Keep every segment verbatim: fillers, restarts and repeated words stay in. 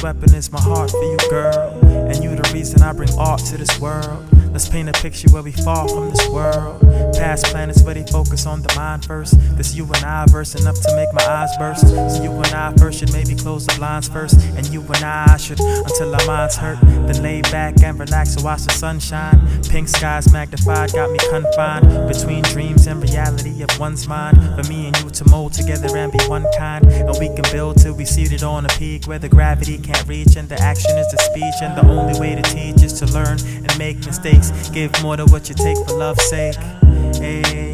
weapon is my heart for you, girl. And you the reason I bring art to this world. Let's paint a picture where we fall from this world. Past planets where they focus on the mind first. This you and I verse enough to make my eyes burst. So you and I first should maybe close the blinds first. And you and I should, until our minds hurt, then lay back and relax and watch the sunshine. Pink skies magnified, got me confined between dreams and reality of one's mind. For me and you to mold together and be one kind. And we can build till we seated on a peak where the gravity can't reach and the action is the speech. And the only way to teach is to learn and make mistakes. Give more to what you take for love's sake. Hey.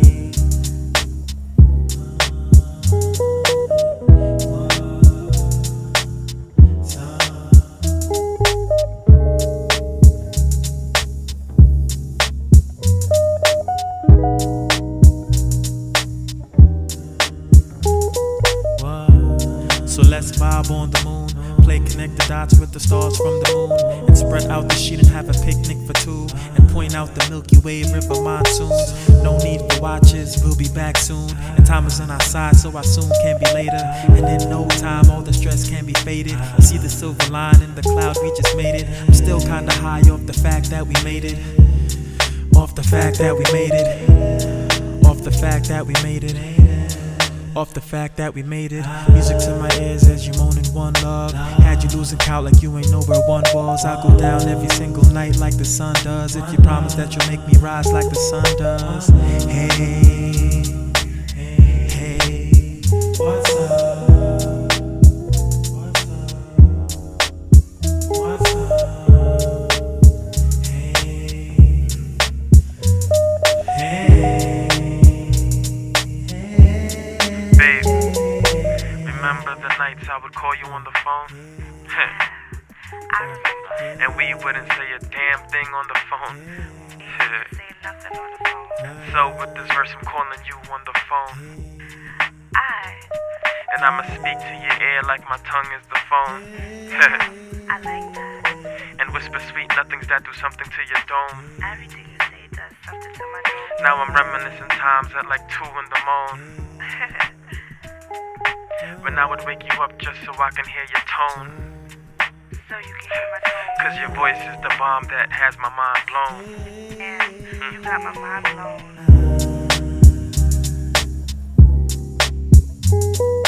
So let's vibe on the moon, play connect the dots with the stars from the moon, and spread out the sheet and have a picnic for two, and point out the Milky Way river monsoons. No need for watches, we'll be back soon, and time is on our side, so our soon can be later. And in no time all the stress can be faded. You see the silver line in the cloud, we just made it. I'm still kinda high off the fact that we made it. Off the fact that we made it. Off the fact that we made it. Off the fact that we made it. Music to my ears as you moan in one love. Had you losing count like you ain't know where one was. I go down every single night like the sun does. If you promise that you'll make me rise like the sun does. Hey, hey, hey, what's up? What's up? What's up? Hey, hey. Remember the nights I would call you on the phone? I remember. And we wouldn't say a damn thing on the phone. You didn't say nothing on the phone. So with this verse I'm calling you on the phone. I. And I'ma speak to your ear like my tongue is the phone. I like that. And whisper sweet nothings that do something to your dome. Everything you say does something to my dome. Now I'm reminiscing times at like two in the morning. When I would wake you up just so I can hear your tone. So you can hear my tone. Cause your voice is the bomb that has my mind blown. And mm. you got my mind blown.